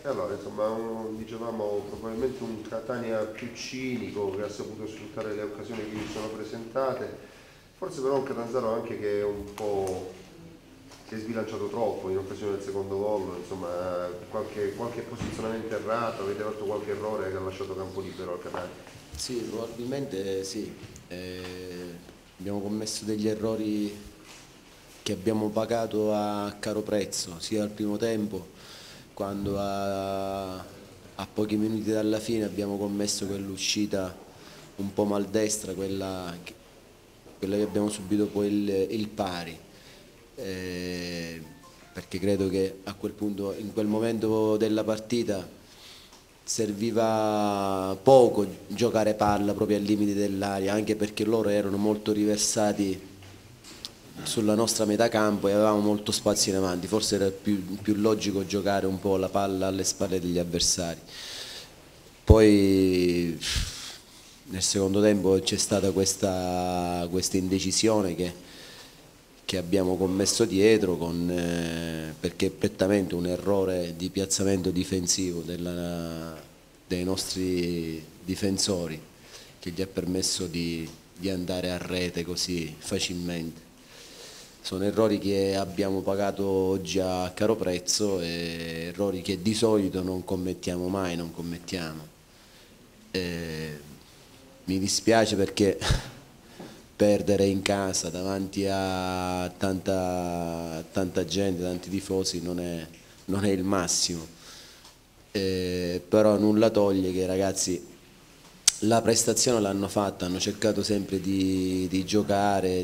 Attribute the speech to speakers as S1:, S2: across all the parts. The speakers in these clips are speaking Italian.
S1: allora, insomma, dicevamo probabilmente un Catania più cinico che ha saputo sfruttare le occasioni che gli sono presentate, forse però un Catanzaro anche che è un po' si è sbilanciato troppo in occasione del secondo gol, insomma, qualche posizionamento errato, avete fatto qualche errore che ha lasciato campo libero al Catania.
S2: Sì, probabilmente sì. Eh, Abbiamo commesso degli errori che abbiamo pagato a caro prezzo, sia al primo tempo, quando a pochi minuti dalla fine abbiamo commesso quell'uscita un po' maldestra, quella che abbiamo subito poi il pari. Eh, Perché credo che a quel punto, in quel momento della partita, serviva poco giocare palla proprio al limite dell'area, anche perché loro erano molto riversati sulla nostra metà campo e avevamo molto spazio in avanti, forse era più logico giocare un po' la palla alle spalle degli avversari. Poi nel secondo tempo c'è stata questa indecisione che abbiamo commesso dietro perché è prettamente un errore di piazzamento difensivo dei nostri difensori che gli ha permesso di andare a rete così facilmente. Sono errori che abbiamo pagato oggi a caro prezzo e errori che di solito non commettiamo mai, non commettiamo. Eh, Mi dispiace perché perdere in casa davanti a tanta gente, tanti tifosi non è il massimo. Però nulla toglie che i ragazzi la prestazione l'hanno fatta, hanno cercato sempre di giocare,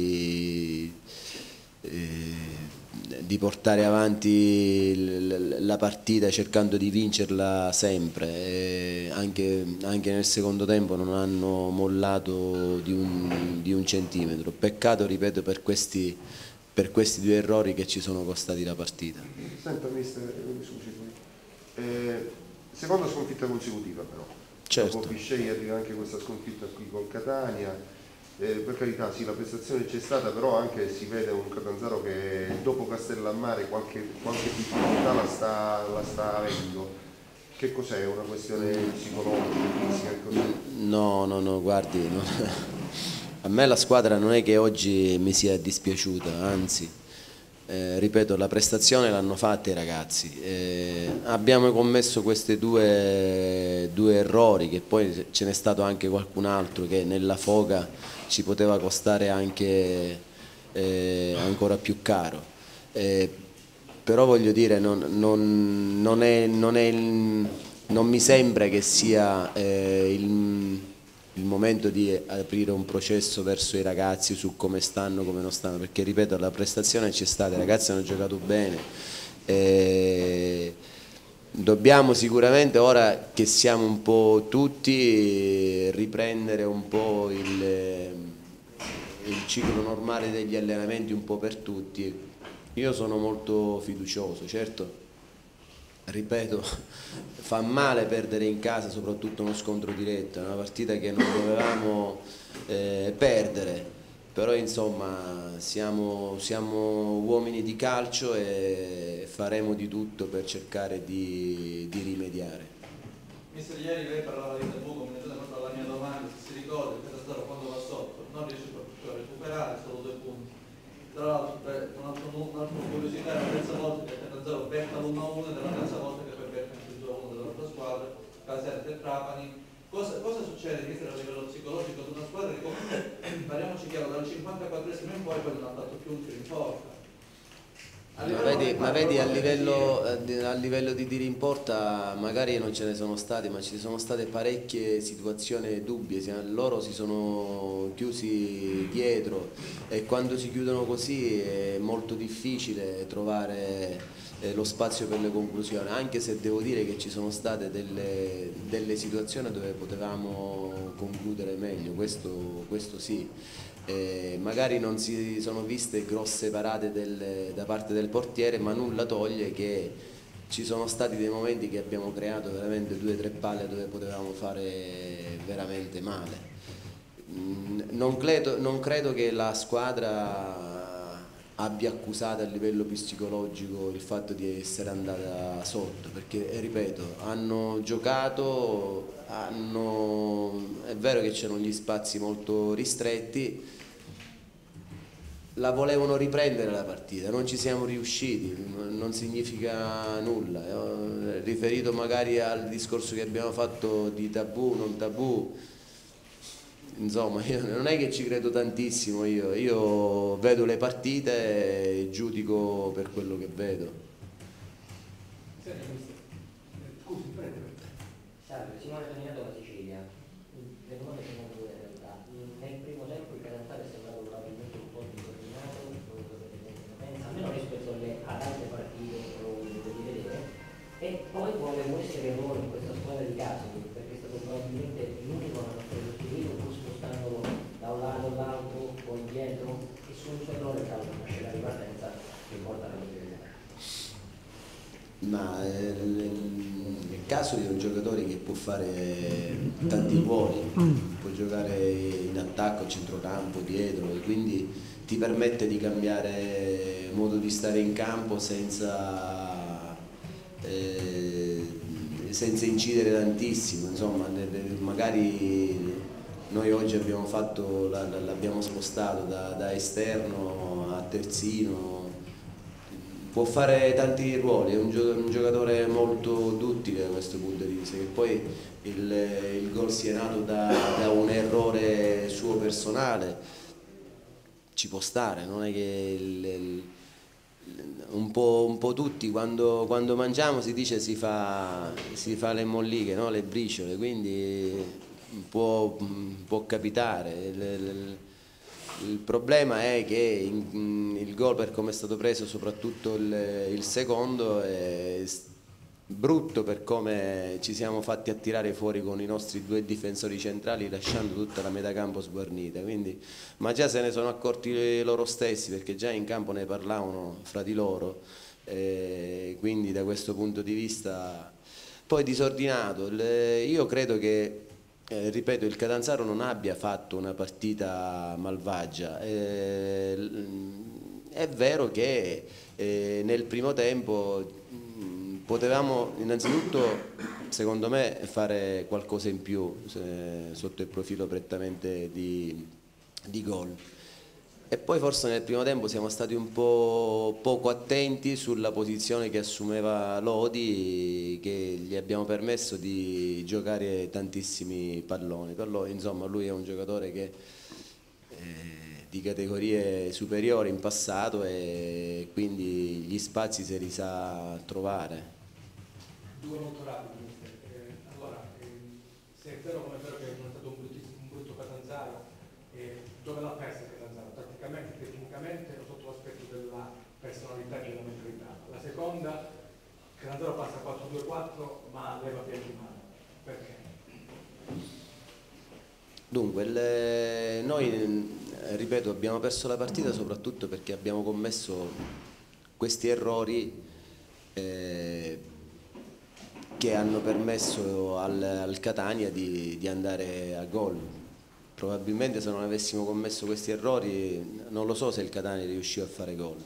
S2: di portare avanti la partita cercando di vincerla sempre. Anche nel secondo tempo non hanno mollato di un centimetro. Peccato, ripeto, per questi due errori che ci sono costati la partita.
S1: Senta, mister, mi scusi poi. Seconda sconfitta consecutiva però. Dopo
S2: Certo.
S1: Bisceglie arriva anche questa sconfitta qui col Catania. Per carità, sì, la prestazione c'è stata, però anche si vede un Catanzaro che dopo Castellammare qualche difficoltà la sta avendo. Che cos'è? Una questione psicologica, fisica, che cos'è?
S2: No, no, no, guardi, a me la squadra non è che oggi mi sia dispiaciuta, anzi, ripeto, la prestazione l'hanno fatta i ragazzi. Abbiamo commesso questi due errori, che poi ce n'è stato anche qualcun altro che nella foga ci poteva costare anche ancora più caro. Eh, Però voglio dire, non mi sembra che sia il momento di aprire un processo verso i ragazzi su come stanno, come non stanno, perché ripeto, la prestazione c'è stata, i ragazzi hanno giocato bene. eh, Dobbiamo sicuramente, ora che siamo un po' tutti, riprendere un po' il ciclo normale degli allenamenti un po' per tutti. Io sono molto fiducioso, certo, ripeto, fa male perdere in casa, soprattutto uno scontro diretto, è una partita che non dovevamo perdere, però insomma siamo uomini di calcio e faremo di tutto per cercare di rimediare.
S3: Mister, ieri lei parlava di tabù, come proprio alla mia domanda, se si ricorda il Catanzaro quando va sotto, non riesce proprio a recuperare solo 2 punti. Tra l'altro, un'altra curiosità, è la terza volta che il Catanzaro becca l'1-1 ed è la terza volta che poi becca anche il 2-1 dell'altra squadra, Caserta e Trapani. Cosa succede, mister, a livello psicologico ad una squadra che comunque, parliamoci chiaro, dal 54esimo in poi non ha fatto più un tiro in porta?
S2: Ma vedi a livello di tiri in porta magari non ce ne sono stati, ma ci sono state parecchie situazioni dubbie, loro si sono chiusi dietro e quando si chiudono così è molto difficile trovare lo spazio per le conclusioni, anche se devo dire che ci sono state delle situazioni dove potevamo concludere meglio, questo sì. Magari non si sono viste grosse parate da parte del portiere, ma nulla toglie che ci sono stati dei momenti che abbiamo creato veramente 2 o 3 palle dove potevamo fare veramente male. Non credo che la squadra abbia accusato a livello psicologico il fatto di essere andata sotto, perché ripeto, hanno giocato, è vero che c'erano gli spazi molto ristretti, la volevano riprendere la partita, non ci siamo riusciti, non significa nulla. Riferito magari al discorso che abbiamo fatto di tabù, non tabù, insomma, io non è che ci credo tantissimo, io vedo le partite e giudico per quello che vedo.
S4: Scusi, prego. Salve, Simone Toniato da Sicilia. Le domande sono due in realtà. Nel primo tempo il Catanzaro è sembrato probabilmente un po' disordinato, almeno rispetto ad altre partite che ho voluto di vedere, e poi vuole essere ruolo in questa squadra di casa, perché è stato probabilmente l'unico a non essere finito, pur spostandolo da un lato all'altro, poi indietro, e su un suo errore tra una scena di partenza che porta alla vittoria.
S2: Ma nel caso di un giocatore che può fare tanti ruoli, può giocare in attacco, a centrocampo, dietro, e quindi ti permette di cambiare modo di stare in campo senza incidere tantissimo, insomma, magari noi oggi abbiamo l'abbiamo spostato da esterno a terzino. Può fare tanti ruoli, è un giocatore molto duttile da questo punto di vista, che poi il gol sia nato da un errore suo personale, ci può stare, non è che un po' tutti quando mangiamo si dice si fa le molliche, no? Le briciole, quindi può capitare. Il problema è che il gol, per come è stato preso, soprattutto il secondo, è brutto per come ci siamo fatti attirare fuori con i nostri due difensori centrali, lasciando tutta la metà campo sguarnita. Quindi, ma già se ne sono accorti loro stessi, perché già in campo ne parlavano fra di loro, quindi da questo punto di vista poi disordinato. Io credo che ripeto, il Catanzaro non abbia fatto una partita malvagia. È vero che nel primo tempo potevamo innanzitutto, secondo me, fare qualcosa in più sotto il profilo prettamente di gol. E poi forse nel primo tempo siamo stati un po' poco attenti sulla posizione che assumeva Lodi, che gli abbiamo permesso di giocare tantissimi palloni. Insomma, lui è un giocatore che di categorie superiori in passato, e quindi gli spazi se li sa trovare.
S5: Due molto rapidi, mister. Allora, se è vero come è vero che non è stato un brutto Catanzaro, dove l'ha persa il Catanzaro? Tatticamente, tecnicamente o sotto l'aspetto della personalità e della mentalità? La seconda, Catanzaro passa 4-2-4 ma leva Bianchi in mano. Perché?
S2: Dunque, noi, ripeto, abbiamo perso la partita soprattutto perché abbiamo commesso questi errori che hanno permesso al Catania di andare a gol. Probabilmente se non avessimo commesso questi errori non lo so se il Catania riusciva a fare gol.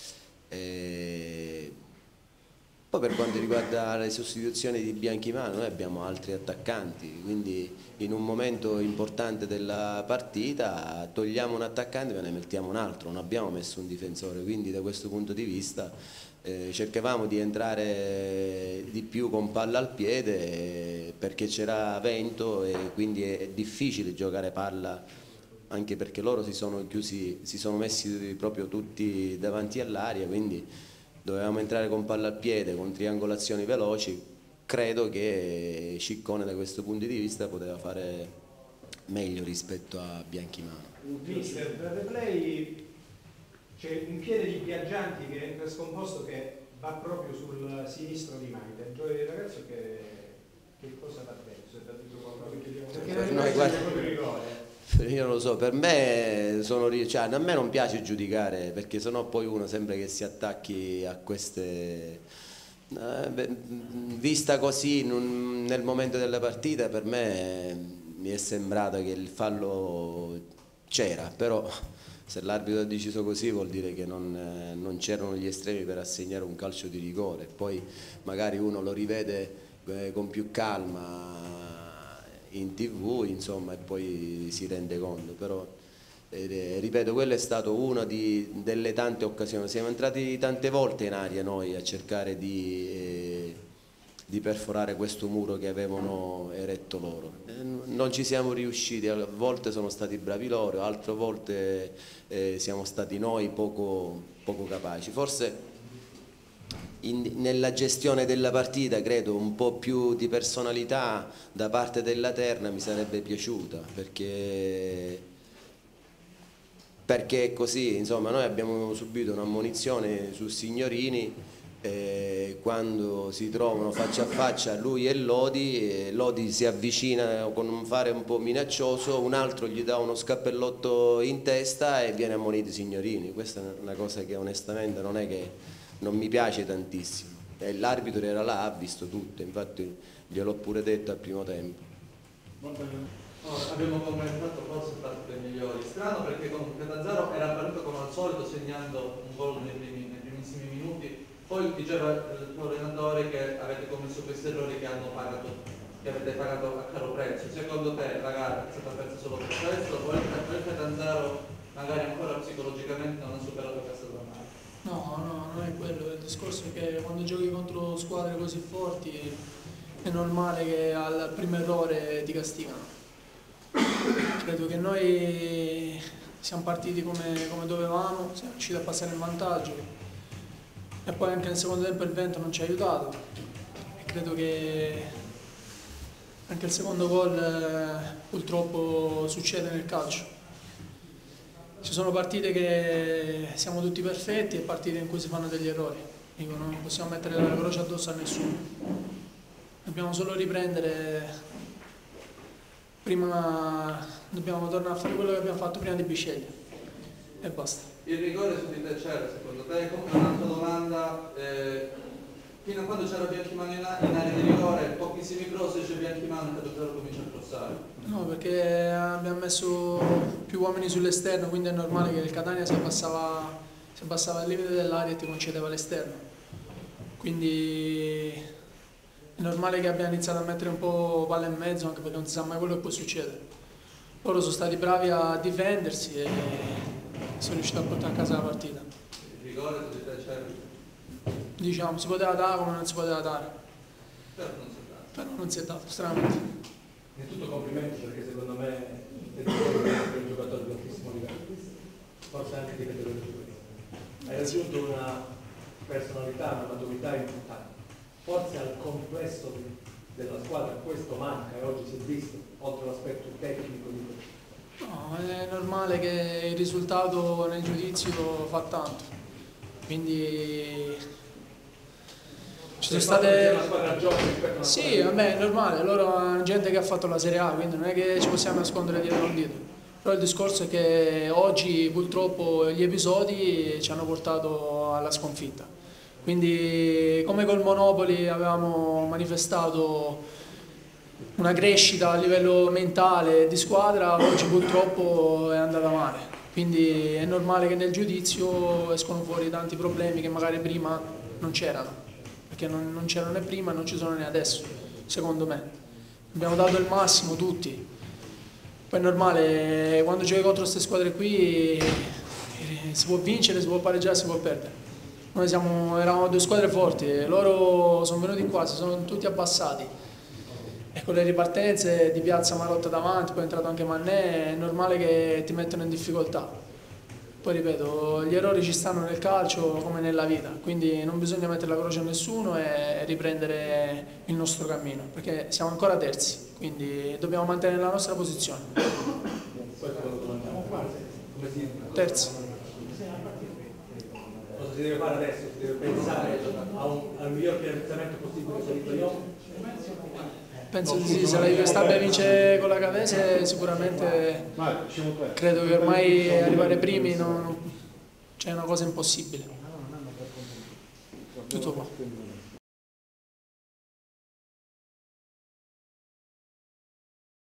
S2: Poi per quanto riguarda le sostituzioni di Bianchimano, noi abbiamo altri attaccanti, quindi in un momento importante della partita togliamo un attaccante e ne mettiamo un altro, non abbiamo messo un difensore, quindi da questo punto di vista cercavamo di entrare di più con palla al piede perché c'era vento e quindi è difficile giocare palla, anche perché loro si sono messi proprio tutti davanti all'aria, quindi dovevamo entrare con palla al piede, con triangolazioni veloci. Credo che Ciccone da questo punto di vista poteva fare meglio rispetto a Bianchimano.
S6: Mister, per replay c'è un piede di Biaggianti che entra scomposto che va proprio sul sinistro di Maite. Il ragazzo che cosa va dentro? Se detto qualcosa perché
S2: Per
S6: non
S2: noi,
S6: è
S2: guarda,
S6: proprio rigore.
S2: io non lo so, per me a me non piace giudicare, perché sennò poi uno sembra che si attacchi a queste vista così nel momento della partita. Per me mi è sembrato che il fallo c'era, però Se l'arbitro ha deciso così vuol dire che non c'erano gli estremi per assegnare un calcio di rigore, poi magari uno lo rivede con più calma in TV, insomma, e poi si rende conto, però ripeto, quello è stato una delle tante occasioni. Siamo entrati tante volte in aria noi a cercare di perforare questo muro che avevano eretto loro. Non ci siamo riusciti, a volte sono stati bravi loro, altre volte siamo stati noi poco capaci. Forse nella gestione della partita credo un po' più di personalità da parte della Terna mi sarebbe piaciuta, perché è così, insomma, noi abbiamo subito un'ammonizione su Signorini. Quando si trovano faccia a faccia lui e Lodi si avvicina con un fare un po' minaccioso, un altro gli dà uno scappellotto in testa e viene ammonito Signorini. Questa è una cosa che onestamente non mi piace tantissimo, e l'arbitro era là, ha visto tutto, infatti gliel'ho pure detto al primo tempo.
S3: Abbiamo commentato forse parte dei migliori, strano perché con Catanzaro era partito come al solito segnando un gol nei primissimi minuti. Poi diceva il tuo allenatore che avete commesso questi errori che avete pagato a caro prezzo. Secondo te la gara è stata persa solo per questo o il Catanzaro magari ancora psicologicamente non ha superato Casteldomare?
S7: No, non è quello. Il discorso è che quando giochi contro squadre così forti è normale che al primo errore ti castigano. Credo che noi siamo partiti come dovevamo, siamo riusciti a passare in vantaggio. E poi anche nel secondo tempo il vento non ci ha aiutato e credo che anche il secondo gol purtroppo succede nel calcio. Ci sono partite che siamo tutti perfetti e partite in cui si fanno degli errori. Dico, non possiamo mettere la croce addosso a nessuno. Dobbiamo solo riprendere, prima dobbiamo tornare a fare quello che abbiamo fatto prima di Bisceglie e basta.
S3: Il rigore su di te c'era secondo te? Come un'altra domanda, fino a quando c'era Bianchimano in area di rigore, pochissimi cross c'è Bianchimano che Catanzaro comincia a crossare?
S7: No, perché abbiamo messo più uomini sull'esterno, quindi è normale che il Catania si abbassava al limite dell'area e ti concedeva l'esterno. Quindi è normale che abbiamo iniziato a mettere un po' palla in mezzo, anche perché non si sa mai quello che può succedere. Loro sono stati bravi a difendersi e sono riusciti a portare a casa la partita.
S3: Il rigore su di te c'era?
S7: Diciamo, si poteva dare come non si poteva dare.
S3: Però non si è dato.
S7: Però non si è dato, stranamente.
S5: È tutto complimenti perché secondo me è un giocatore di altissimo livello, forse anche di categoria superiore. Hai raggiunto una personalità, una maturità importante. Forse al complesso della squadra questo manca e oggi si è visto, oltre all'aspetto tecnico di questo.
S7: No, è normale che il risultato nel giudizio fa tanto, quindi ci sono state...
S5: una squadra giovane rispetto a una
S7: Sì,
S5: squadra
S7: vabbè, è normale, loro hanno gente che ha fatto la Serie A, quindi non è che ci possiamo nascondere dietro un dito. Però il discorso è che oggi purtroppo gli episodi ci hanno portato alla sconfitta. Quindi come col Monopoli avevamo manifestato una crescita a livello mentale di squadra, oggi purtroppo è andata male. Quindi è normale che nel giudizio escono fuori tanti problemi che magari prima non c'erano, perché non c'erano né prima e non ci sono né adesso, secondo me. Abbiamo dato il massimo tutti. Poi è normale, quando giochi contro queste squadre qui si può vincere, si può pareggiare, si può perdere. Noi eravamo due squadre forti, loro sono venuti qua, si sono tutti abbassati. E con le ripartenze di Piazza Marotta davanti, poi è entrato anche Mannè, è normale che ti mettono in difficoltà. Poi ripeto, gli errori ci stanno nel calcio come nella vita, quindi non bisogna mettere la croce a nessuno e riprendere il nostro cammino, perché siamo ancora terzi, quindi dobbiamo mantenere la nostra posizione. Terzi.
S5: Cosa si deve fare adesso? Si deve pensare al miglior piazzamento possibile per il playoff?
S7: Penso di sì, se la Juve sta bene vince con la Cavese sicuramente credo che ormai arrivare primi c'è una cosa impossibile. Tutto qua.